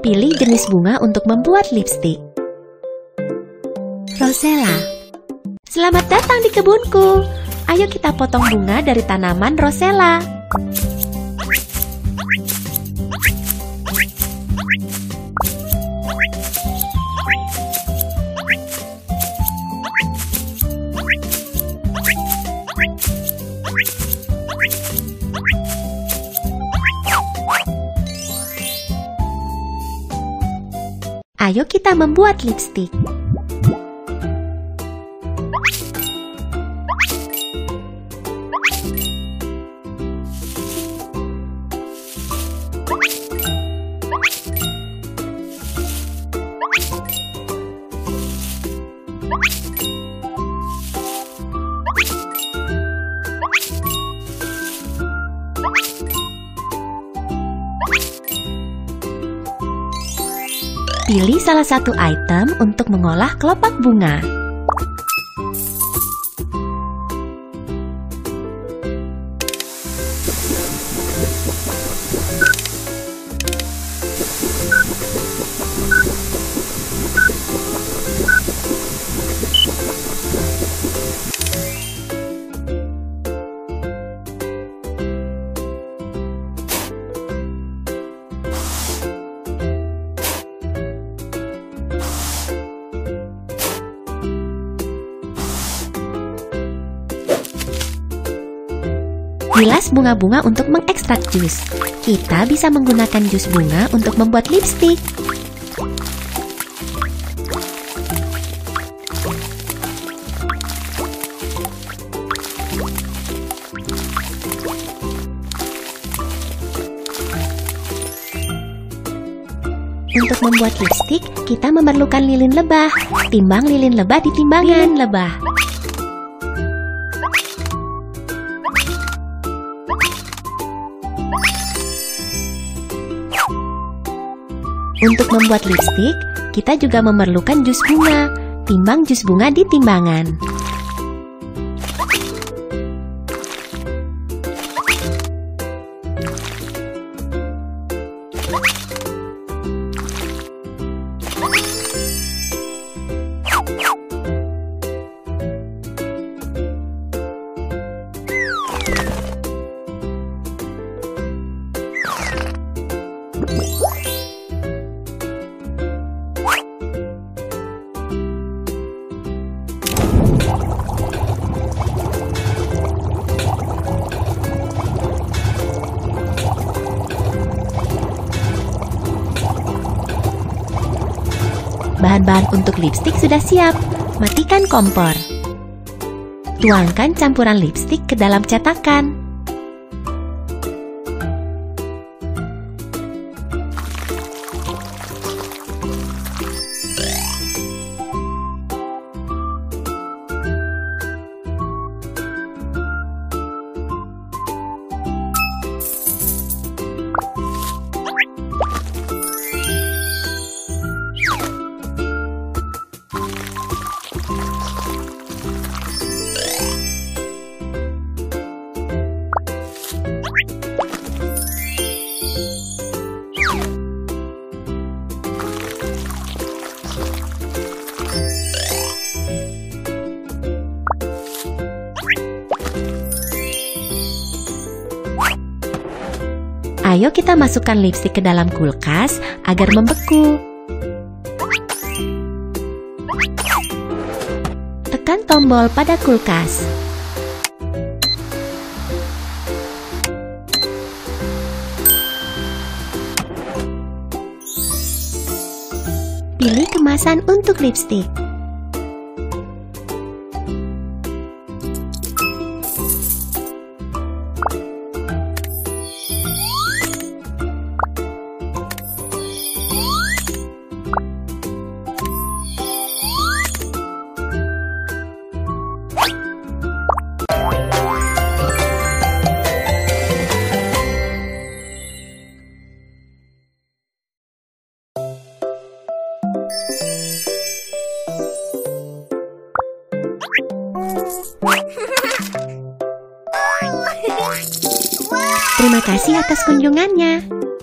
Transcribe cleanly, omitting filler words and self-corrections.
Pilih jenis bunga untuk membuat lipstik. Rosella. Selamat datang di kebunku. Ayo kita potong bunga dari tanaman rosella. Ayo kita membuat lipstik. Pilih salah satu item untuk mengolah kelopak bunga. Bilas bunga-bunga untuk mengekstrak jus. Kita bisa menggunakan jus bunga untuk membuat lipstik. Untuk membuat lipstik, kita memerlukan lilin lebah. Timbang lilin lebah di timbangan lebah. Untuk membuat lipstik, kita juga memerlukan jus bunga. Timbang jus bunga di timbangan. Bahan-bahan untuk lipstik sudah siap. Matikan kompor. Tuangkan campuran lipstik ke dalam cetakan. Ayo kita masukkan lipstik ke dalam kulkas agar membeku. Tekan tombol pada kulkas. Pilih kemasan untuk lipstik. Terima kasih atas kunjungannya.